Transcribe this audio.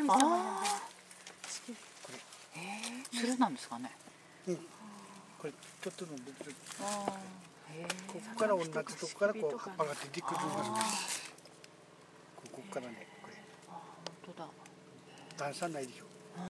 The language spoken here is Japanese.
神様やね。 これ鶴なんですかね。 これちょっとの別にこここから同じとこからこう葉っぱが出てくるのがここからねこれ本当だ。 段差ないでしょ。